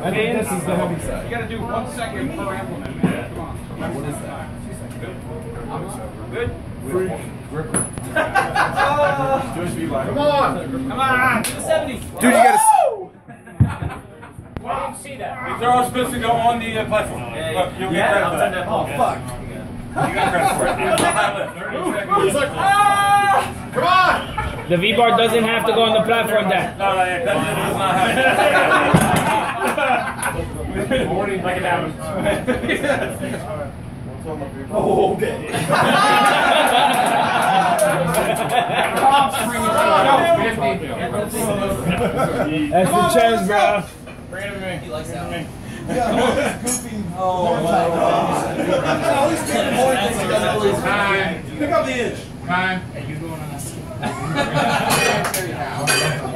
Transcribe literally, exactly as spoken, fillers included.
I think this is the heavy side. You gotta do one second per implement, man. Come on. What is that? Good? Freak. Gripper. Come on! Come on! Do the seventy! Dude, you gotta. Why didn't you see that? You throw a supposed to go on the uh, platform. Yeah, Look, you'll yeah, get credit I'll for send that. that ball. Yeah. Fuck. You got credit for it. It's a high lift. thirty seconds. He's like, ah! Come on! The V-bar doesn't have to go on the platform, Dad. No, no, yeah, that does not happen. Morning, like a diamond. Oh, okay. That's the chance, bro. Bring it to me. He likes that one. Yeah, no, it's goofy. Oh, my God. All these people more things he doesn't really Time. pick up the inch. Time. Are you going on that?